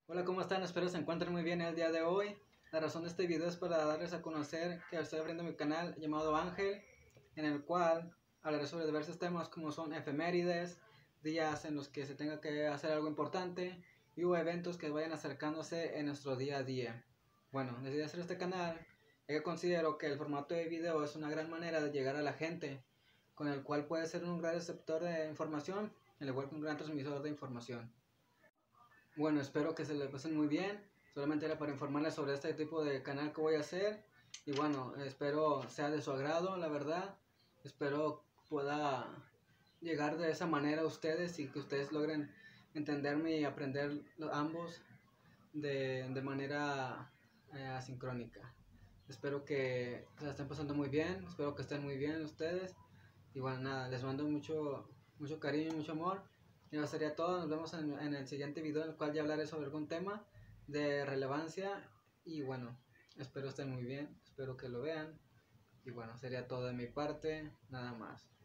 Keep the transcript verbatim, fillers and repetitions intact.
Hola, ¿cómo están? Espero se encuentren muy bien el día de hoy. La razón de este video es para darles a conocer que estoy abriendo mi canal llamado Ángel, en el cual hablaré sobre diversos temas como son efemérides, días en los que se tenga que hacer algo importante y o eventos que vayan acercándose en nuestro día a día. Bueno, decidí hacer este canal ya que considero que el formato de video es una gran manera de llegar a la gente, con el cual puede ser un gran receptor de información, al igual que un gran transmisor de información. Bueno, espero que se le pasen muy bien. Solamente era para informarles sobre este tipo de canal que voy a hacer. Y bueno, espero sea de su agrado, la verdad. Espero pueda llegar de esa manera a ustedes y que ustedes logren entenderme y aprender ambos de, de manera eh, asincrónica. Espero que se la estén pasando muy bien. Espero que estén muy bien ustedes. Y bueno, nada, les mando mucho, mucho cariño y mucho amor. Y eso sería todo. Nos vemos en, en el siguiente video, en el cual ya hablaré sobre algún tema de relevancia. Y bueno, espero estén muy bien. Espero que lo vean. Y bueno, sería todo de mi parte. Nada más.